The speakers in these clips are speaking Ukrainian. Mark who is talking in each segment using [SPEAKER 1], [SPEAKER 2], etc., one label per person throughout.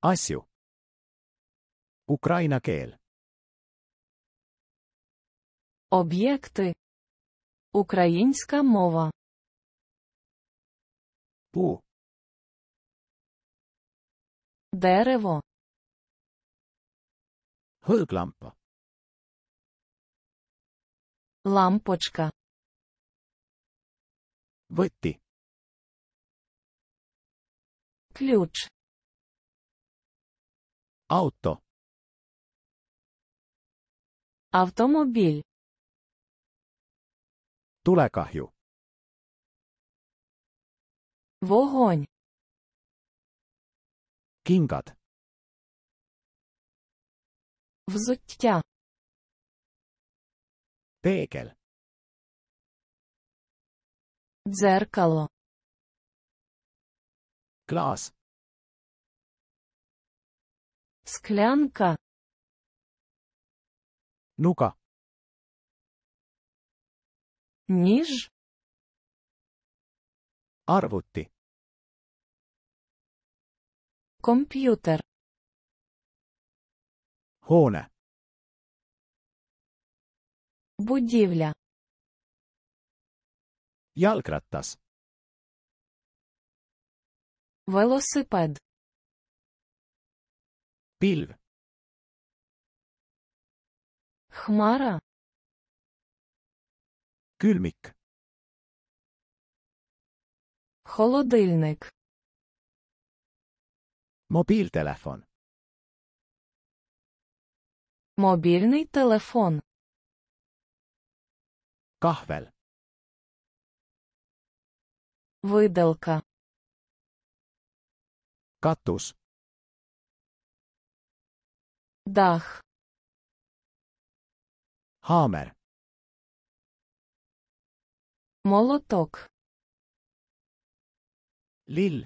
[SPEAKER 1] Asju. Ukraina keel.
[SPEAKER 2] Об'єкти. Українська мова.
[SPEAKER 1] Puu.
[SPEAKER 2] Дерево.
[SPEAKER 1] Hõõglampa.
[SPEAKER 2] Лампочка.
[SPEAKER 1] Võti.
[SPEAKER 2] Ключ.
[SPEAKER 1] Auto.
[SPEAKER 2] Автомобіль.
[SPEAKER 1] Tulekahju.
[SPEAKER 2] Вогонь.
[SPEAKER 1] Kingad.
[SPEAKER 2] Взуття.
[SPEAKER 1] Peegel.
[SPEAKER 2] Дзеркало.
[SPEAKER 1] Klaas.
[SPEAKER 2] Склянка.
[SPEAKER 1] Nuga.
[SPEAKER 2] Ніж.
[SPEAKER 1] Arvuti.
[SPEAKER 2] Комп'ютер.
[SPEAKER 1] Hoone.
[SPEAKER 2] Будівля.
[SPEAKER 1] Jalgratas.
[SPEAKER 2] Велосипед.
[SPEAKER 1] Pilv.
[SPEAKER 2] Хмара.
[SPEAKER 1] Külmik.
[SPEAKER 2] Холодильник.
[SPEAKER 1] Mobiiltelefon.
[SPEAKER 2] Мобільний телефон.
[SPEAKER 1] Kahvel.
[SPEAKER 2] Виделка.
[SPEAKER 1] Katus.
[SPEAKER 2] Дах.
[SPEAKER 1] Haamer.
[SPEAKER 2] Молоток.
[SPEAKER 1] Lill.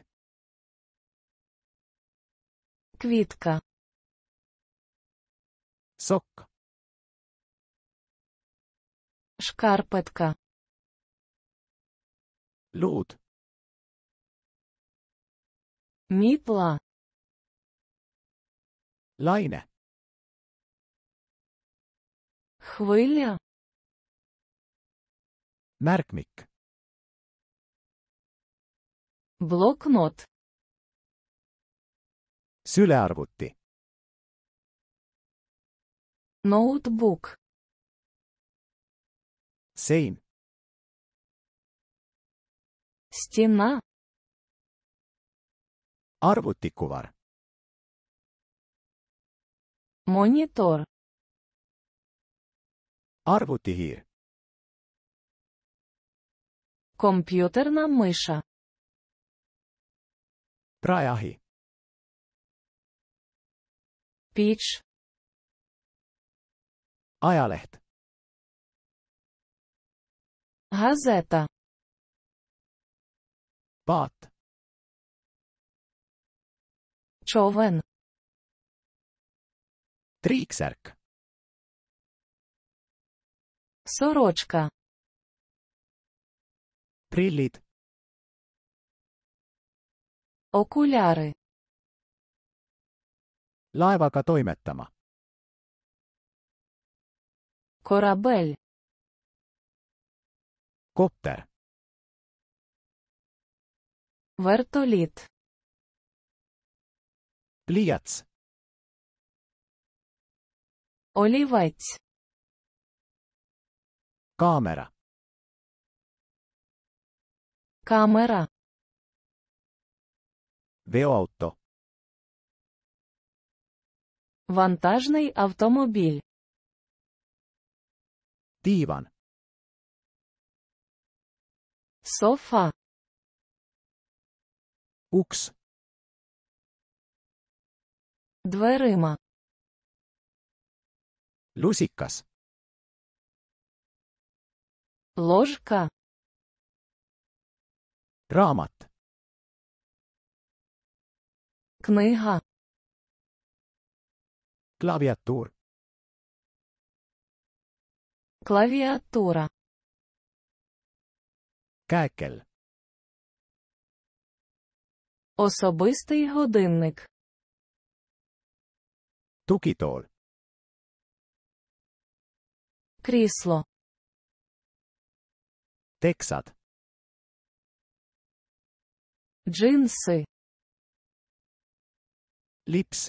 [SPEAKER 2] Квітка.
[SPEAKER 1] Sokk.
[SPEAKER 2] Шкарпетка.
[SPEAKER 1] Luud.
[SPEAKER 2] Мітла.
[SPEAKER 1] Laine.
[SPEAKER 2] Хвиля.
[SPEAKER 1] Märkmik.
[SPEAKER 2] Блокнот.
[SPEAKER 1] Sülearvuti.
[SPEAKER 2] Ноутбук.
[SPEAKER 1] Sein.
[SPEAKER 2] Стіна.
[SPEAKER 1] Arvutikuvar.
[SPEAKER 2] Монітор.
[SPEAKER 1] Arvutihiir.
[SPEAKER 2] Комп'ютерна миша.
[SPEAKER 1] Praeahi.
[SPEAKER 2] Піч.
[SPEAKER 1] Ajaleht.
[SPEAKER 2] Газета.
[SPEAKER 1] Paat.
[SPEAKER 2] Човен.
[SPEAKER 1] Triiksärk.
[SPEAKER 2] Сорочка.
[SPEAKER 1] Prillid.
[SPEAKER 2] Окуляри.
[SPEAKER 1] Laevaga toimetama.
[SPEAKER 2] Корабель.
[SPEAKER 1] Kopter.
[SPEAKER 2] Вертоліт.
[SPEAKER 1] Pliiats.
[SPEAKER 2] Олівець.
[SPEAKER 1] Kaamera.
[SPEAKER 2] Камера.
[SPEAKER 1] Veoauto.
[SPEAKER 2] Вантажний автомобіль.
[SPEAKER 1] Diivan.
[SPEAKER 2] Софа.
[SPEAKER 1] Uks.
[SPEAKER 2] Дверима.
[SPEAKER 1] Lusikas.
[SPEAKER 2] Ложка.
[SPEAKER 1] Raamat.
[SPEAKER 2] Книга.
[SPEAKER 1] Klaviatuur.
[SPEAKER 2] Клавіатура.
[SPEAKER 1] Käekel.
[SPEAKER 2] Особистий годинник.
[SPEAKER 1] Tukitool.
[SPEAKER 2] Крісло.
[SPEAKER 1] Teksad.
[SPEAKER 2] Джинси.
[SPEAKER 1] Lips.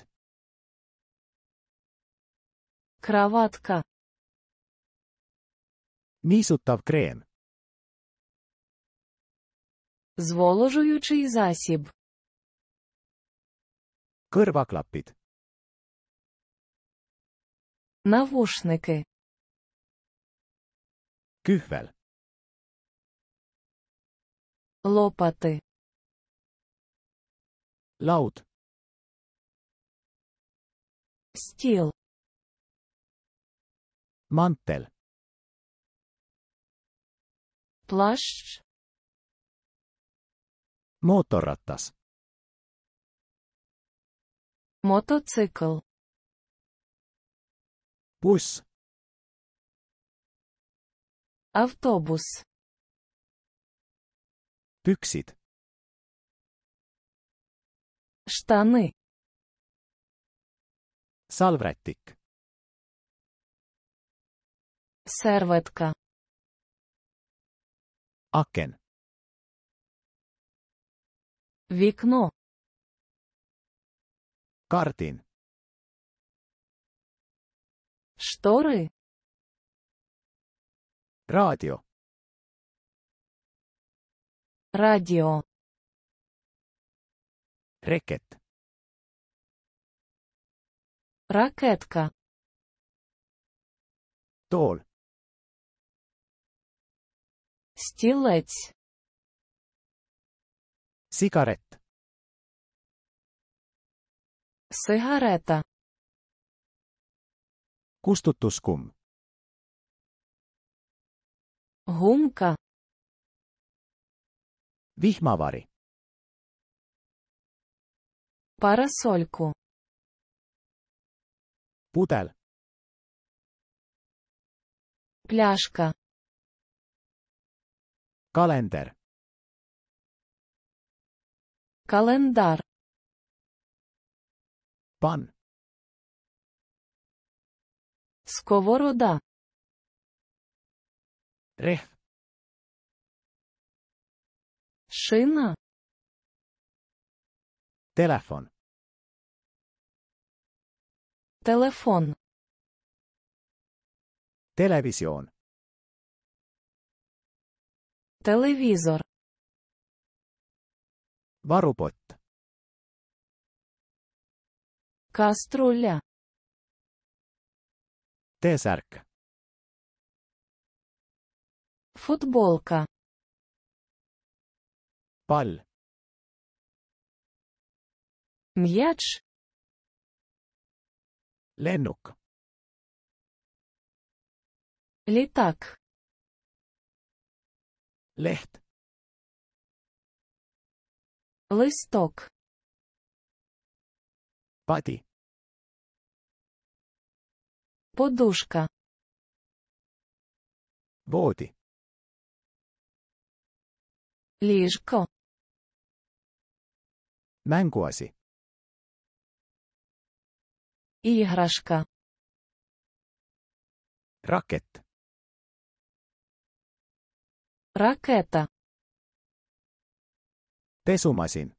[SPEAKER 2] Краватка.
[SPEAKER 1] Niisutav kreem.
[SPEAKER 2] Зволожуючий засіб.
[SPEAKER 1] Kõrvaklapid.
[SPEAKER 2] Навушники.
[SPEAKER 1] Kühvel.
[SPEAKER 2] Лопати.
[SPEAKER 1] Laud.
[SPEAKER 2] Стіл.
[SPEAKER 1] Mantel.
[SPEAKER 2] Плащ.
[SPEAKER 1] Mootorratas.
[SPEAKER 2] Мотоцикл.
[SPEAKER 1] Buss.
[SPEAKER 2] Автобус.
[SPEAKER 1] Püksid.
[SPEAKER 2] Штани.
[SPEAKER 1] Salvrätik.
[SPEAKER 2] Серветка.
[SPEAKER 1] Aken.
[SPEAKER 2] Вікно.
[SPEAKER 1] Kardin.
[SPEAKER 2] Штори.
[SPEAKER 1] Raadio.
[SPEAKER 2] Радіо.
[SPEAKER 1] Reket.
[SPEAKER 2] Ракетка.
[SPEAKER 1] Tool.
[SPEAKER 2] Стілець.
[SPEAKER 1] Sigaret.
[SPEAKER 2] Сигарета.
[SPEAKER 1] Kustutuskumm.
[SPEAKER 2] Гумка.
[SPEAKER 1] Vihmavari.
[SPEAKER 2] Парасольку.
[SPEAKER 1] Pudel.
[SPEAKER 2] Пляшка.
[SPEAKER 1] Kalender.
[SPEAKER 2] Календар.
[SPEAKER 1] Pann.
[SPEAKER 2] Сковорода.
[SPEAKER 1] Rehv.
[SPEAKER 2] Шина.
[SPEAKER 1] Telefon.
[SPEAKER 2] Телефон.
[SPEAKER 1] Televisioon.
[SPEAKER 2] Телевізор.
[SPEAKER 1] Varupott.
[SPEAKER 2] Каструля.
[SPEAKER 1] T-särk.
[SPEAKER 2] Футболка.
[SPEAKER 1] Pall.
[SPEAKER 2] М'яч.
[SPEAKER 1] Lennuk.
[SPEAKER 2] Літак.
[SPEAKER 1] Leht.
[SPEAKER 2] Листок.
[SPEAKER 1] Padi.
[SPEAKER 2] Подушка.
[SPEAKER 1] Voodi.
[SPEAKER 2] Ліжко.
[SPEAKER 1] Mänguasi.
[SPEAKER 2] Іграшка.
[SPEAKER 1] Raket.
[SPEAKER 2] Ракета.
[SPEAKER 1] Pesumasin.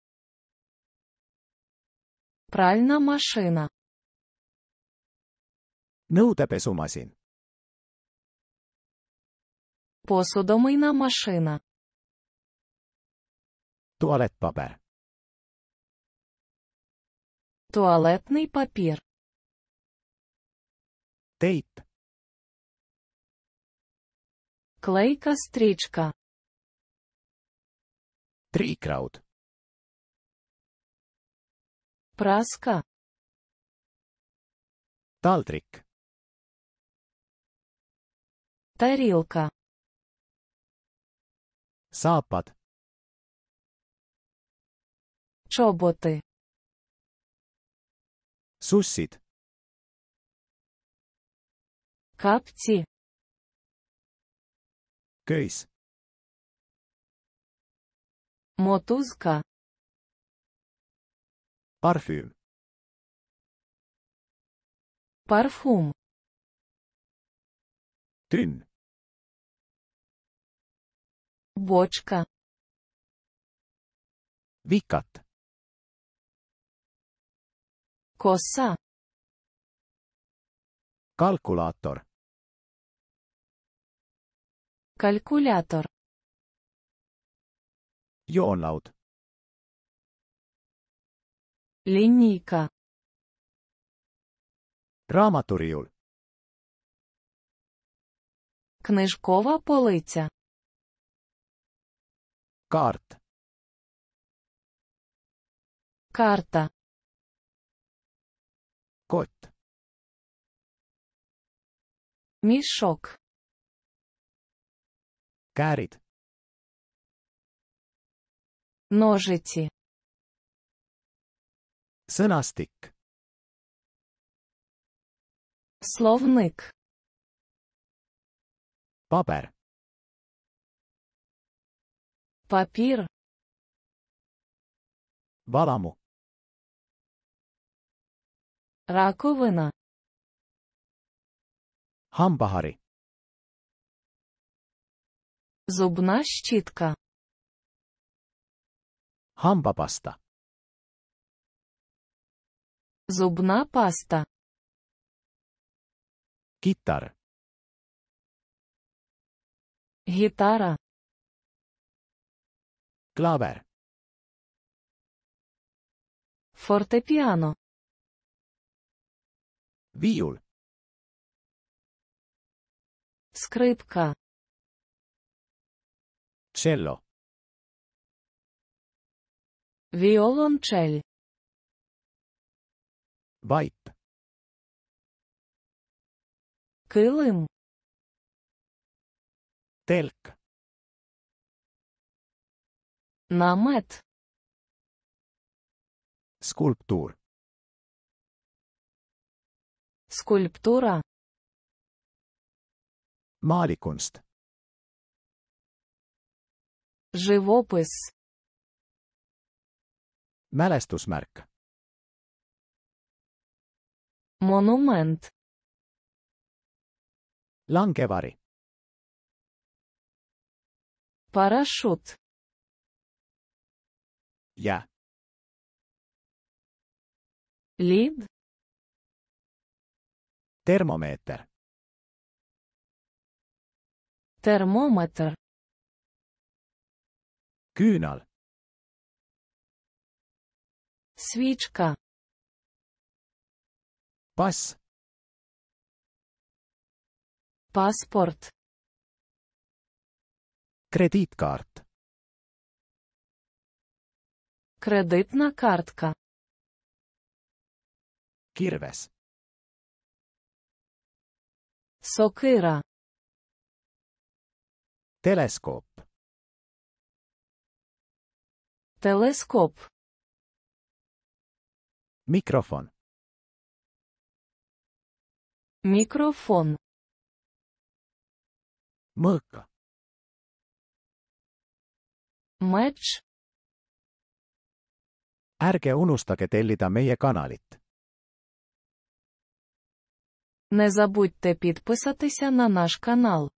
[SPEAKER 2] Пральна машина.
[SPEAKER 1] Nõudepesumasin.
[SPEAKER 2] Посудомийна машина.
[SPEAKER 1] Tualettpaber.
[SPEAKER 2] Туалетний папір.
[SPEAKER 1] Teip.
[SPEAKER 2] Клейка стрічка.
[SPEAKER 1] Triikraud.
[SPEAKER 2] Праска.
[SPEAKER 1] Taldrik.
[SPEAKER 2] Тарілка.
[SPEAKER 1] Saapad.
[SPEAKER 2] Чоботи.
[SPEAKER 1] Sussid.
[SPEAKER 2] Капці.
[SPEAKER 1] Köis.
[SPEAKER 2] Мотузка.
[SPEAKER 1] Parfüüm.
[SPEAKER 2] Парфум.
[SPEAKER 1] Tynn.
[SPEAKER 2] Бочка.
[SPEAKER 1] Vikat.
[SPEAKER 2] Коса.
[SPEAKER 1] Kalkulaator.
[SPEAKER 2] Калькулятор.
[SPEAKER 1] Joonlaut.
[SPEAKER 2] Лінійка.
[SPEAKER 1] Raamaturiiul.
[SPEAKER 2] Книжкова полиця.
[SPEAKER 1] Kaart.
[SPEAKER 2] Карта.
[SPEAKER 1] Kott.
[SPEAKER 2] Мішок.
[SPEAKER 1] Käärid.
[SPEAKER 2] Ножиці.
[SPEAKER 1] Sõnastik.
[SPEAKER 2] Словник.
[SPEAKER 1] Paber.
[SPEAKER 2] Папір.
[SPEAKER 1] Valamu.
[SPEAKER 2] Раковина.
[SPEAKER 1] Hambahari.
[SPEAKER 2] Зубна щітка.
[SPEAKER 1] Hambapasta.
[SPEAKER 2] Зубна паста.
[SPEAKER 1] Kitar.
[SPEAKER 2] Гітара.
[SPEAKER 1] Klaver.
[SPEAKER 2] Фортепіано.
[SPEAKER 1] Viiul.
[SPEAKER 2] Скрипка.
[SPEAKER 1] Cello.
[SPEAKER 2] Віолончель.
[SPEAKER 1] Vaip.
[SPEAKER 2] Килим.
[SPEAKER 1] Telk.
[SPEAKER 2] Намет.
[SPEAKER 1] Skulptuur.
[SPEAKER 2] Скульптура.
[SPEAKER 1] Maalikunst.
[SPEAKER 2] Живопис.
[SPEAKER 1] Mälestusmärk.
[SPEAKER 2] Монумент.
[SPEAKER 1] Langevari.
[SPEAKER 2] Парашут.
[SPEAKER 1] Jää.
[SPEAKER 2] Лід.
[SPEAKER 1] Termomeeter.
[SPEAKER 2] Термометр.
[SPEAKER 1] Küünal.
[SPEAKER 2] Свічка.
[SPEAKER 1] Pass.
[SPEAKER 2] Паспорт.
[SPEAKER 1] Krediitkaart.
[SPEAKER 2] Кредитна картка.
[SPEAKER 1] Kirves.
[SPEAKER 2] Сокира.
[SPEAKER 1] Teleskoop.
[SPEAKER 2] Телескоп.
[SPEAKER 1] Mikrofon.
[SPEAKER 2] Мікрофон.
[SPEAKER 1] Mõõka.
[SPEAKER 2] Меч.
[SPEAKER 1] Ärge unustage tellida meie kanalit.
[SPEAKER 2] Не забудьте підписатися на наш канал.